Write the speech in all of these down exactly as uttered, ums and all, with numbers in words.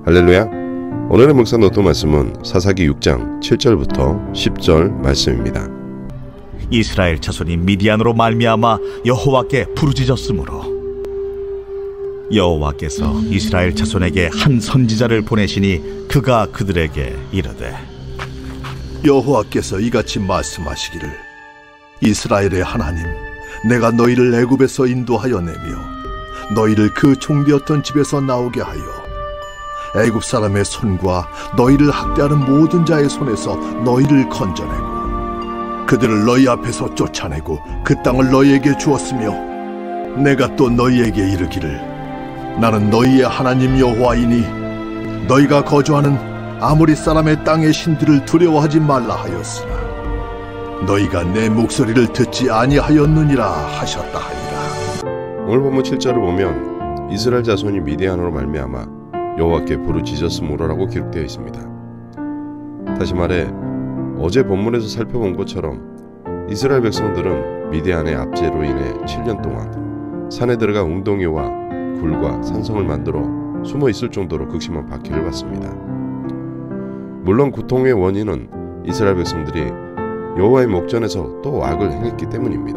할렐루야. 오늘의 묵상 노트 말씀은 사사기 육 장 칠 절부터 십 절 말씀입니다. 이스라엘 자손이 미디안으로 말미암아 여호와께 부르짖었으므로 여호와께서 이스라엘 자손에게 한 선지자를 보내시니 그가 그들에게 이르되 여호와께서 이같이 말씀하시기를 이스라엘의 하나님, 내가 너희를 애굽에서 인도하여 내며 너희를 그 종되었던 집에서 나오게 하여 애굽 사람의 손과 너희를 학대하는 모든 자의 손에서 너희를 건져내고 그들을 너희 앞에서 쫓아내고 그 땅을 너희에게 주었으며 내가 또 너희에게 이르기를 나는 너희의 하나님 여호와이니 너희가 거주하는 아모리 사람의 땅의 신들을 두려워하지 말라 하였으나 너희가 내 목소리를 듣지 아니하였느니라 하셨다 하니라. 오늘 본문 칠 절을 보면 이스라엘 자손이 미디안으로 말미암아 여호와께 부르짖었으므로라고 기록되어 있습니다. 다시 말해 어제 본문에서 살펴본 것처럼 이스라엘 백성들은 미디안의 압제로 인해 칠 년 동안 산에 들어가 웅덩이와 굴과 산성을 만들어 숨어 있을 정도로 극심한 박해를 받습니다. 물론 고통의 원인은 이스라엘 백성들이 여호와의 목전에서 또 악을 행했기 때문입니다.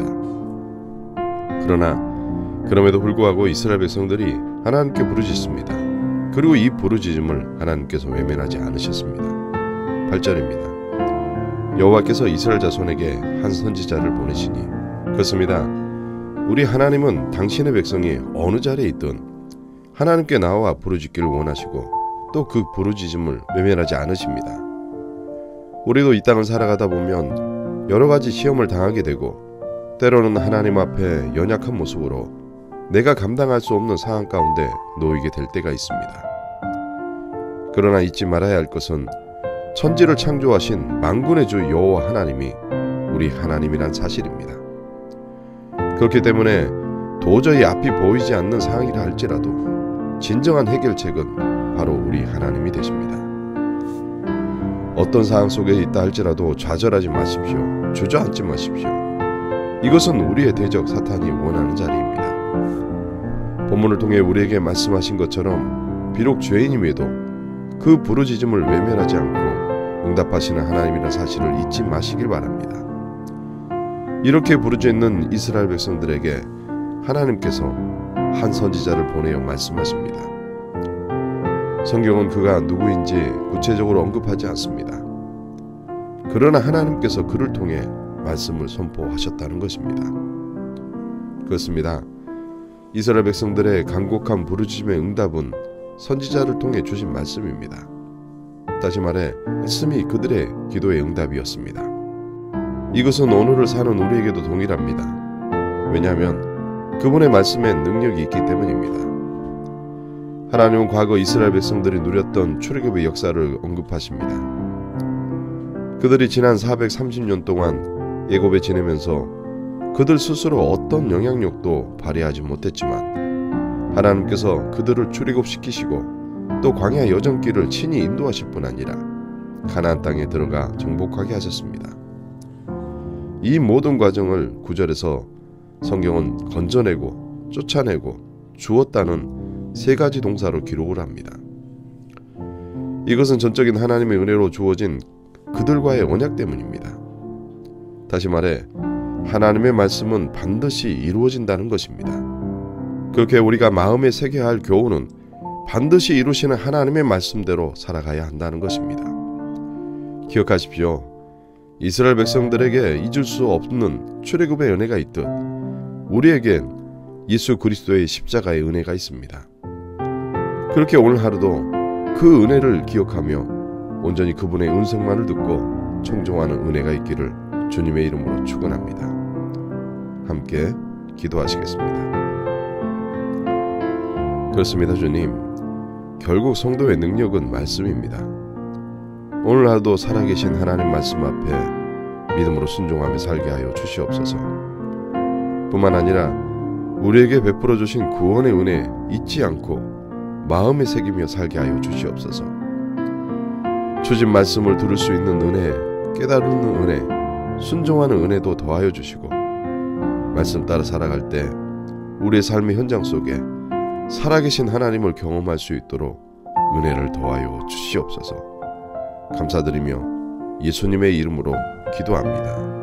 그러나 그럼에도 불구하고 이스라엘 백성들이 하나님께 부르짖습니다. 그리고 이 부르짖음을 하나님께서 외면하지 않으셨습니다. 팔 절입니다. 여호와께서 이스라엘 자손에게 한 선지자를 보내시니 그렇습니다. 우리 하나님은 당신의 백성이 어느 자리에 있든 하나님께 나와 부르짖기를 원하시고 또 그 부르짖음을 외면하지 않으십니다. 우리도 이 땅을 살아가다 보면 여러 가지 시험을 당하게 되고 때로는 하나님 앞에 연약한 모습으로 내가 감당할 수 없는 상황 가운데 놓이게 될 때가 있습니다. 그러나 잊지 말아야 할 것은 천지를 창조하신 만군의 주 여호와 하나님이 우리 하나님이란 사실입니다. 그렇기 때문에 도저히 앞이 보이지 않는 상황이라 할지라도 진정한 해결책은 바로 우리 하나님이 되십니다. 어떤 상황 속에 있다 할지라도 좌절하지 마십시오. 주저앉지 마십시오. 이것은 우리의 대적 사탄이 원하는 자리입니다. 본문을 통해 우리에게 말씀하신 것처럼 비록 죄인임에도 그 부르짖음을 외면하지 않고 응답하시는 하나님이라는 사실을 잊지 마시길 바랍니다. 이렇게 부르짖는 이스라엘 백성들에게 하나님께서 한 선지자를 보내어 말씀하십니다. 성경은 그가 누구인지 구체적으로 언급하지 않습니다. 그러나 하나님께서 그를 통해 말씀을 선포하셨다는 것입니다. 그렇습니다. 이스라엘 백성들의 간곡한 부르짖음의 응답은 선지자를 통해 주신 말씀입니다. 다시 말해 말씀이 그들의 기도의 응답이었습니다. 이것은 오늘을 사는 우리에게도 동일합니다. 왜냐하면 그분의 말씀에 능력이 있기 때문입니다. 하나님은 과거 이스라엘 백성들이 누렸던 출애굽의 역사를 언급하십니다. 그들이 지난 사백삼십 년 동안 애굽에 지내면서 그들 스스로 어떤 영향력도 발휘하지 못했지만 하나님께서 그들을 출애굽시키시고 또 광야 여정길을 친히 인도하실 뿐 아니라 가나안 땅에 들어가 정복하게 하셨습니다. 이 모든 과정을 구 절에서 성경은 건져내고 쫓아내고 주었다는 세 가지 동사로 기록을 합니다. 이것은 전적인 하나님의 은혜로 주어진 그들과의 언약 때문입니다. 다시 말해 하나님의 말씀은 반드시 이루어진다는 것입니다. 그렇게 우리가 마음에 새겨야 할 교훈은 반드시 이루시는 하나님의 말씀대로 살아가야 한다는 것입니다. 기억하십시오. 이스라엘 백성들에게 잊을 수 없는 출애굽의 은혜가 있듯 우리에겐 예수 그리스도의 십자가의 은혜가 있습니다. 그렇게 오늘 하루도 그 은혜를 기억하며 온전히 그분의 음성만을 듣고 청종하는 은혜가 있기를 주님의 이름으로 축원합니다. 함께 기도하시겠습니다. 그렇습니다. 주님, 결국 성도의 능력은 말씀입니다. 오늘 하루도 살아계신 하나님 말씀 앞에 믿음으로 순종하며 살게 하여 주시옵소서. 뿐만 아니라 우리에게 베풀어 주신 구원의 은혜 잊지 않고 마음에 새기며 살게 하여 주시옵소서. 주신 말씀을 들을 수 있는 은혜, 깨달는 은혜, 순종하는 은혜도 더하여 주시고 말씀 따라 살아갈 때 우리의 삶의 현장 속에 살아계신 하나님을 경험할 수 있도록 은혜를 더하여 주시옵소서. 감사드리며 예수님의 이름으로 기도합니다.